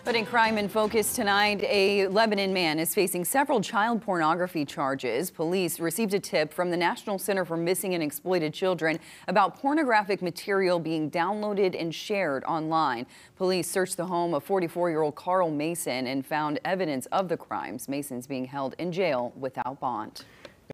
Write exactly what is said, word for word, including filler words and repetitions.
But in Crime in Focus tonight, a Lebanon man is facing several child pornography charges. Police received a tip from the National Center for Missing and Exploited Children about pornographic material being downloaded and shared online. Police searched the home of forty-four-year-old Carl Mason and found evidence of the crimes. Mason's being held in jail without bond.